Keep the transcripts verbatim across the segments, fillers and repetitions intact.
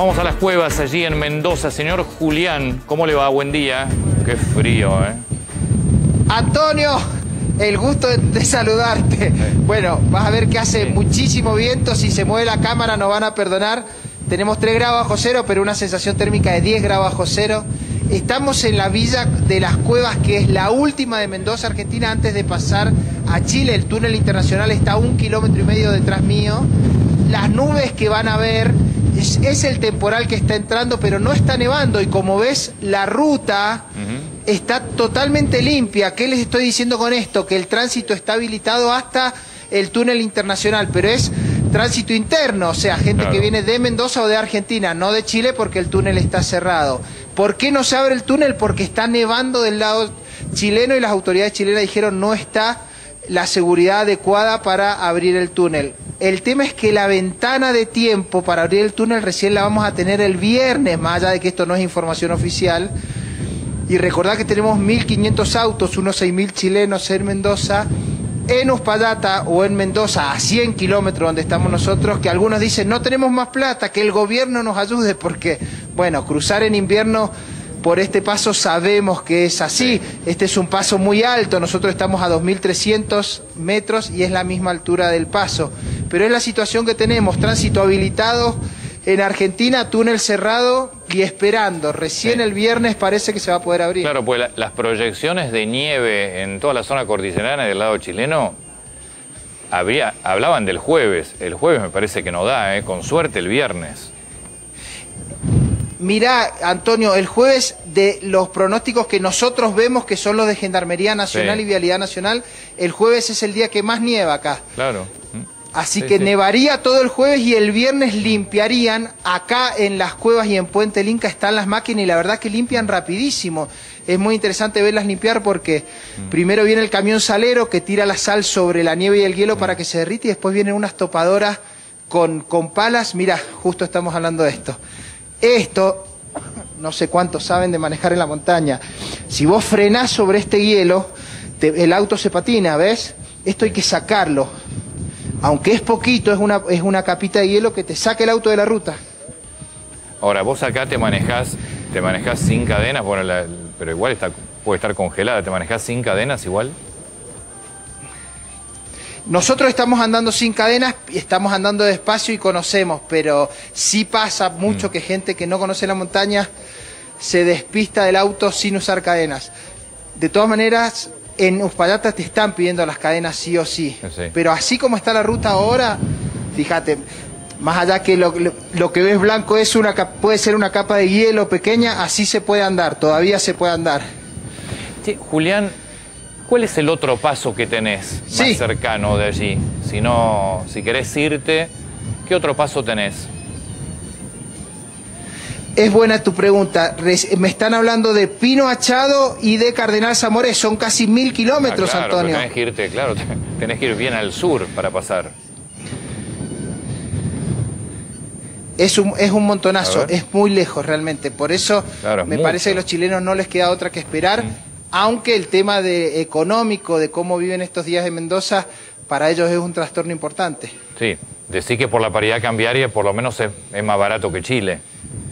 vamos a las cuevas allí en Mendoza. Señor Julián, ¿cómo le va? Buen día. Qué frío, ¿eh? Antonio, el gusto de, de saludarte. Sí. Bueno, vas a ver que hace sí. muchísimo viento. Si se mueve la cámara nos van a perdonar. Tenemos tres grados bajo cero, pero una sensación térmica de diez grados bajo cero. Estamos en la Villa de las Cuevas, que es la última de Mendoza, Argentina, antes de pasar a Chile. El túnel internacional está a un kilómetro y medio detrás mío. Las nubes que van a ver es, es el temporal que está entrando, pero no está nevando. Y como ves, la ruta uh-huh. está totalmente limpia. ¿Qué les estoy diciendo con esto? Que el tránsito está habilitado hasta el túnel internacional, pero es tránsito interno, o sea, gente claro. que viene de Mendoza o de Argentina, no de Chile, porque el túnel está cerrado. ¿Por qué no se abre el túnel? Porque está nevando del lado chileno y las autoridades chilenas dijeron no está la seguridad adecuada para abrir el túnel. El tema es que la ventana de tiempo para abrir el túnel recién la vamos a tener el viernes, más allá de que esto no es información oficial. Y recordad que tenemos mil quinientos autos, unos seis mil chilenos en Mendoza, en Uspallata o en Mendoza, a cien kilómetros donde estamos nosotros, que algunos dicen no tenemos más plata, que el gobierno nos ayude, porque, bueno, cruzar en invierno por este paso sabemos que es así. Este es un paso muy alto, nosotros estamos a dos mil trescientos metros y es la misma altura del paso. Pero es la situación que tenemos, tránsito habilitado en Argentina, túnel cerrado y esperando. Recién sí. el viernes parece que se va a poder abrir. Claro, pues la, las proyecciones de nieve en toda la zona cordillerana del lado chileno habría, hablaban del jueves. El jueves me parece que no da, ¿eh? Con suerte el viernes. Mirá, Antonio, el jueves de los pronósticos que nosotros vemos, que son los de Gendarmería Nacional sí. y Vialidad Nacional, el jueves es el día que más nieva acá. Claro. Así sí, que sí. nevaría todo el jueves y el viernes limpiarían. Acá en las cuevas y en Puente del Inca están las máquinas y la verdad que limpian rapidísimo. Es muy interesante verlas limpiar porque mm. primero viene el camión salero que tira la sal sobre la nieve y el hielo mm. para que se derrite, y después vienen unas topadoras con, con palas. Mirá, justo estamos hablando de esto. Esto, no sé cuántos saben de manejar en la montaña. Si vos frenás sobre este hielo, te, el auto se patina, ¿ves? Esto hay que sacarlo. Aunque es poquito, es una, es una capita de hielo que te saca el auto de la ruta. Ahora, vos acá te manejás, te manejás sin cadenas, bueno, la, pero igual está, puede estar congelada. ¿Te manejás sin cadenas igual? Nosotros estamos andando sin cadenas, estamos andando despacio y conocemos, pero sí pasa mucho mm. que gente que no conoce la montaña se despista del auto sin usar cadenas. De todas maneras, en Uspallata te están pidiendo las cadenas sí o sí. sí. Pero así como está la ruta ahora, fíjate, más allá que lo, lo, lo que ves blanco es una, puede ser una capa de hielo pequeña, así se puede andar, todavía se puede andar. Sí, Julián, ¿cuál es el otro paso que tenés más sí. cercano de allí? Si no, si querés irte, ¿qué otro paso tenés? Es buena tu pregunta. Me están hablando de Pino Achado y de Cardenal Zamoré. Son casi mil kilómetros, ah, claro, Antonio. Tenés que irte, claro, tenés que ir bien al sur para pasar. Es un, es un montonazo, es muy lejos realmente. Por eso claro, me mucho. parece que a los chilenos no les queda otra que esperar. Mm. Aunque el tema de económico, de cómo viven estos días en Mendoza, para ellos es un trastorno importante. Sí, decir que por la paridad cambiaria por lo menos es, es más barato que Chile.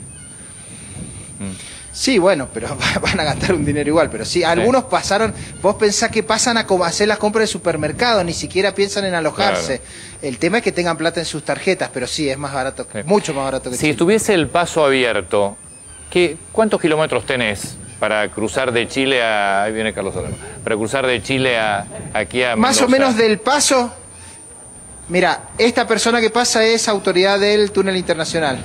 Sí, bueno, pero van a gastar un dinero igual, pero sí, algunos sí. pasaron, vos pensás que pasan a hacer las compras de supermercado, ni siquiera piensan en alojarse. Claro. El tema es que tengan plata en sus tarjetas, pero sí, es más barato, sí. mucho más barato que Si Chile. estuviese el paso abierto, ¿qué, ¿cuántos kilómetros tenés para cruzar de Chile a... Ahí viene Carlos Solano. Para cruzar de Chile a aquí a Mendoza? Más o menos del paso, mira, esta persona que pasa es autoridad del túnel internacional.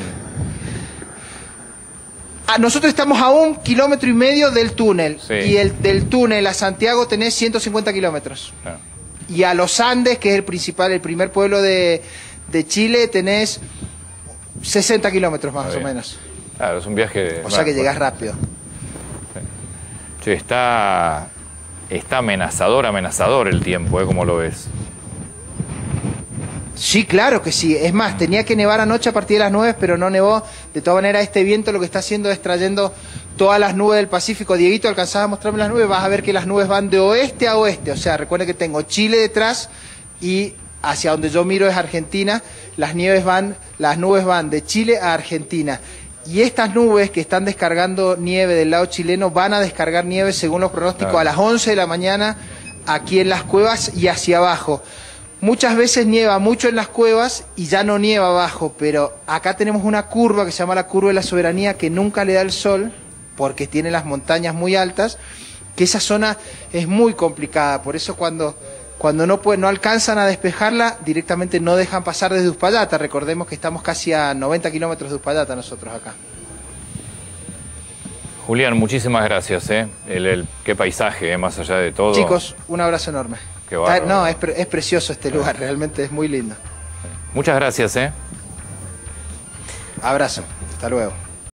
Ah, nosotros estamos a un kilómetro y medio del túnel. Sí. Y el, del túnel a Santiago tenés ciento cincuenta kilómetros. Ah. Y a los Andes, que es el principal, el primer pueblo de, de Chile, tenés sesenta kilómetros más o menos. Claro, es un viaje... O sea que llegás rápido. Sí. Che, está, está amenazador, amenazador el tiempo, ¿eh? ¿Cómo lo ves? Sí, claro que sí. Es más, tenía que nevar anoche a partir de las nueve, pero no nevó. De todas maneras, este viento lo que está haciendo es trayendo todas las nubes del Pacífico. Dieguito, ¿alcanzás a mostrarme las nubes? Vas a ver que las nubes van de oeste a oeste. O sea, recuerda que tengo Chile detrás y hacia donde yo miro es Argentina, las nieves van, las nubes van de Chile a Argentina. Y estas nubes que están descargando nieve del lado chileno van a descargar nieve, según los pronósticos, claro, a las once de la mañana aquí en las cuevas y hacia abajo. Muchas veces nieva mucho en las cuevas y ya no nieva abajo, pero acá tenemos una curva que se llama la curva de la soberanía, que nunca le da el sol porque tiene las montañas muy altas, que esa zona es muy complicada. Por eso cuando, cuando no, pueden, no alcanzan a despejarla, directamente no dejan pasar desde Uspallata. Recordemos que estamos casi a noventa kilómetros de Uspallata nosotros acá. Julián, muchísimas gracias. ¿eh? El, el, qué paisaje, ¿eh? Más allá de todo. Chicos, un abrazo enorme. Qué bárbaro. No, es, pre es precioso este lugar, realmente es muy lindo. Muchas gracias. ¿eh? Abrazo, hasta luego.